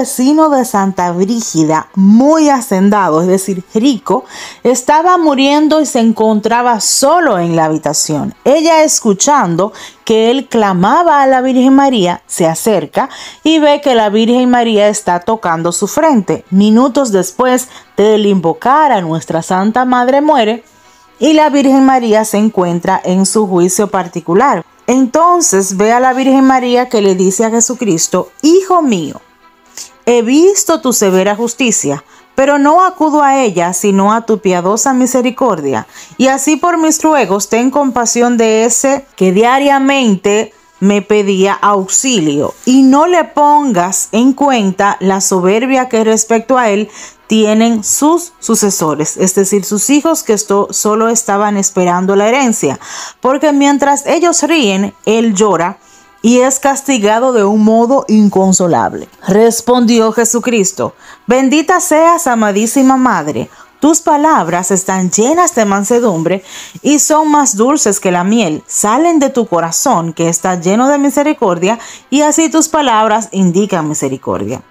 vecino de Santa Brígida, muy hacendado, es decir, rico, estaba muriendo y se encontraba solo en la habitación. Ella, escuchando que él clamaba a la Virgen María, se acerca y ve que la Virgen María está tocando su frente. Minutos después de él invocar a nuestra Santa Madre, muere y la Virgen María se encuentra en su juicio particular. Entonces ve a la Virgen María que le dice a Jesucristo: Hijo mío, he visto tu severa justicia, pero no acudo a ella, sino a tu piadosa misericordia. Y así por mis ruegos ten compasión de ese que diariamente me pedía auxilio, y no le pongas en cuenta la soberbia que respecto a él tienen sus sucesores, es decir, sus hijos que solo estaban esperando la herencia, porque mientras ellos ríen, él llora y es castigado de un modo inconsolable. Respondió Jesucristo: Bendita seas, amadísima Madre. Tus palabras están llenas de mansedumbre y son más dulces que la miel. Salen de tu corazón, que está lleno de misericordia, y así tus palabras indican misericordia.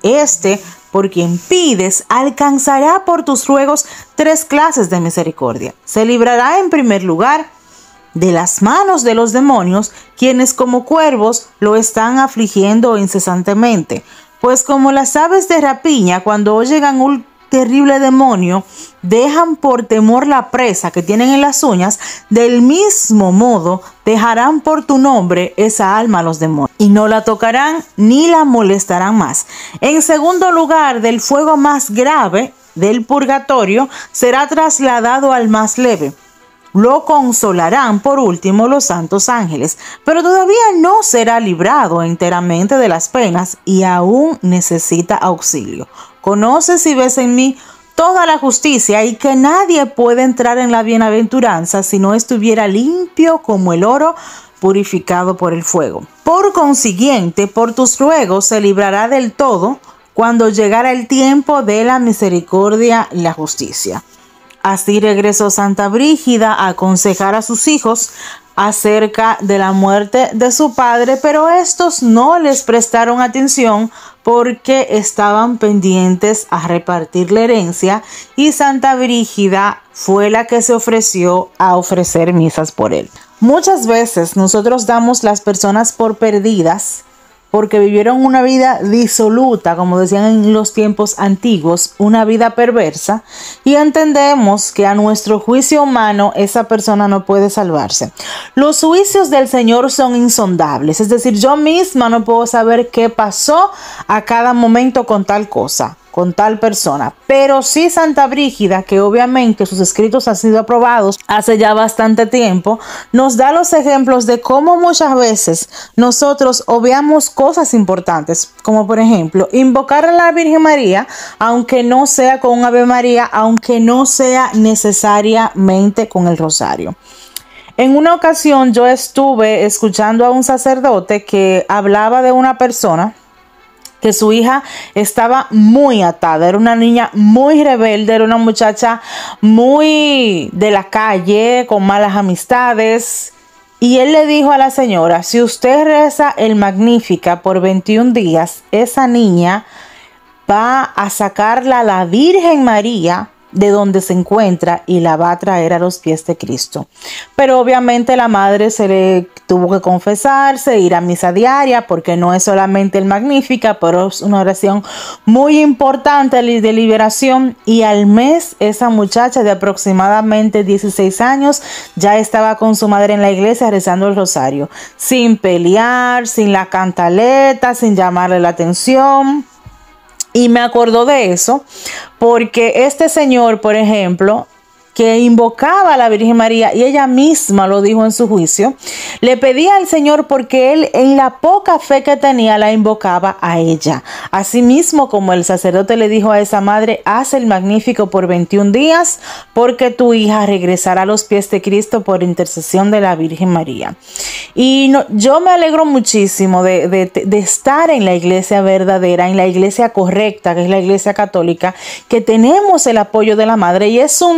Por quien pides, alcanzará por tus ruegos 3 clases de misericordia. Se librará en primer lugar de las manos de los demonios, quienes como cuervos lo están afligiendo incesantemente. Pues como las aves de rapiña, cuando oyen un terrible demonio, dejan por temor la presa que tienen en las uñas, del mismo modo dejarán por tu nombre esa alma a los demonios, y no la tocarán ni la molestarán más. En segundo lugar, del fuego más grave del purgatorio será trasladado al más leve. Lo consolarán por último los santos ángeles, pero todavía no será librado enteramente de las penas y aún necesita auxilio. Conoces y ves en mí toda la justicia, y que nadie puede entrar en la bienaventuranza si no estuviera limpio como el oro purificado por el fuego. Por consiguiente, por tus ruegos se librará del todo cuando llegara el tiempo de la misericordia y la justicia. Así regresó Santa Brígida a aconsejar a sus hijos acerca de la muerte de su padre, pero estos no les prestaron atención porque estaban pendientes a repartir la herencia, y Santa Brígida fue la que se ofreció a ofrecer misas por él. Muchas veces nosotros damos las personas por perdidas porque vivieron una vida disoluta, como decían en los tiempos antiguos, una vida perversa, y entendemos que a nuestro juicio humano esa persona no puede salvarse. Los juicios del Señor son insondables, es decir, yo misma no puedo saber qué pasó a cada momento con tal cosa, con tal persona, pero sí Santa Brígida, que obviamente sus escritos han sido aprobados hace ya bastante tiempo, nos da los ejemplos de cómo muchas veces nosotros obviamos cosas importantes, como por ejemplo invocar a la Virgen María, aunque no sea con un Ave María, aunque no sea necesariamente con el rosario. En una ocasión yo estuve escuchando a un sacerdote que hablaba de una persona que su hija estaba muy atada, era una niña muy rebelde, era una muchacha muy de la calle, con malas amistades. Y él le dijo a la señora: si usted reza el Magnífica por 21 días, esa niña va a sacarla a la Virgen María de donde se encuentra y la va a traer a los pies de Cristo. Pero obviamente la madre se le tuvo que confesarse, ir a misa diaria, porque no es solamente el Magnífica, pero es una oración muy importante de liberación. Y al mes esa muchacha de aproximadamente 16 años ya estaba con su madre en la iglesia rezando el rosario, sin pelear, sin la cantaleta, sin llamarle la atención. Y me acordó de eso porque este señor, por ejemplo, que invocaba a la Virgen María, y ella misma lo dijo en su juicio, le pedía al Señor porque él, en la poca fe que tenía, la invocaba a ella. Asimismo, como el sacerdote le dijo a esa madre: haz el Magnífico por 21 días porque tu hija regresará a los pies de Cristo por intercesión de la Virgen María. Y yo me alegro muchísimo de estar en la iglesia verdadera, en la iglesia correcta, que es la iglesia católica, que tenemos el apoyo de la madre, y es un misterio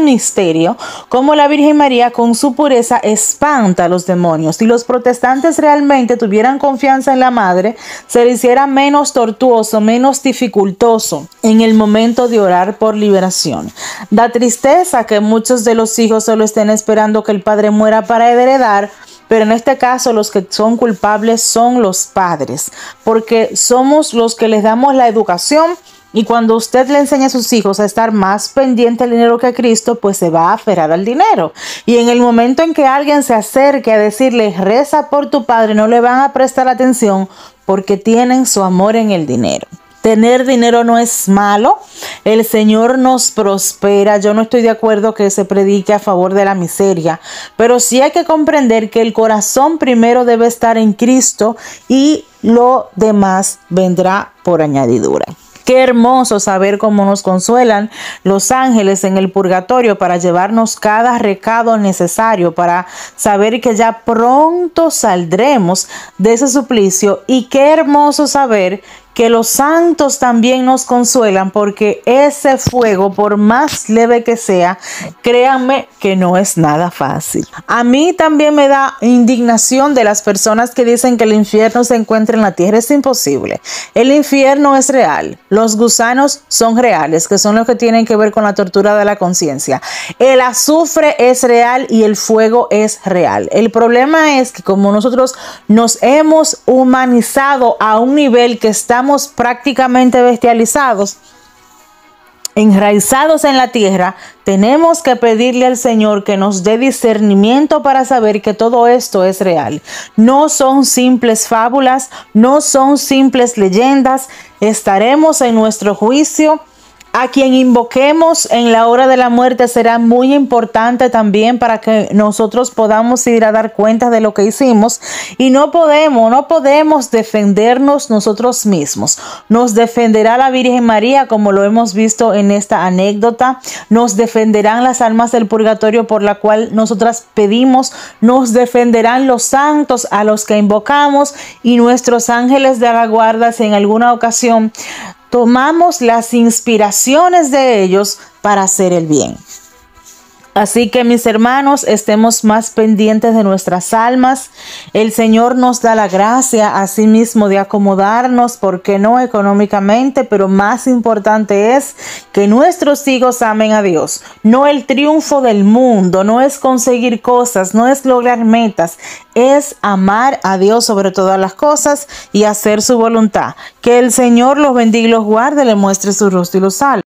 misterio, como la Virgen María con su pureza espanta a los demonios. Si los protestantes realmente tuvieran confianza en la Madre, se le hiciera menos tortuoso, menos dificultoso en el momento de orar por liberación. Da tristeza que muchos de los hijos solo estén esperando que el padre muera para heredar, pero en este caso los que son culpables son los padres, porque somos los que les damos la educación, y cuando usted le enseña a sus hijos a estar más pendiente del dinero que a Cristo, pues se va a aferrar al dinero. Y en el momento en que alguien se acerque a decirle, reza por tu padre, no le van a prestar atención porque tienen su amor en el dinero. Tener dinero no es malo, el Señor nos prospera. Yo no estoy de acuerdo que se predique a favor de la miseria, pero sí hay que comprender que el corazón primero debe estar en Cristo y lo demás vendrá por añadidura. Qué hermoso saber cómo nos consuelan los ángeles en el purgatorio para llevarnos cada recado necesario para saber que ya pronto saldremos de ese suplicio, y qué hermoso saber que los santos también nos consuelan, porque ese fuego, por más leve que sea, créanme que no es nada fácil. A mí también me da indignación de las personas que dicen que el infierno se encuentra en la tierra. Es imposible. El infierno es real. Los gusanos son reales, que son los que tienen que ver con la tortura de la conciencia. El azufre es real y el fuego es real. El problema es que como nosotros nos hemos humanizado a un nivel que estamos prácticamente bestializados, enraizados en la tierra, tenemos que pedirle al Señor que nos dé discernimiento para saber que todo esto es real. No son simples fábulas, no son simples leyendas. Estaremos en nuestro juicio. A quien invoquemos en la hora de la muerte será muy importante también para que nosotros podamos ir a dar cuenta de lo que hicimos, y no podemos defendernos nosotros mismos. Nos defenderá la Virgen María, como lo hemos visto en esta anécdota. Nos defenderán las almas del purgatorio por la cual nosotras pedimos. Nos defenderán los santos a los que invocamos y nuestros ángeles de la guarda si en alguna ocasión tomamos las inspiraciones de ellos para hacer el bien. Así que, mis hermanos, estemos más pendientes de nuestras almas. El Señor nos da la gracia a sí mismo de acomodarnos, porque no económicamente, pero más importante es que nuestros hijos amen a Dios. No el triunfo del mundo, no es conseguir cosas, no es lograr metas, es amar a Dios sobre todas las cosas y hacer su voluntad. Que el Señor los bendiga y los guarde, le muestre su rostro y los salve.